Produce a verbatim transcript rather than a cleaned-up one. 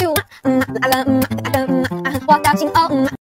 就嗯啊嗯啊嗯啊，我的心哦嗯。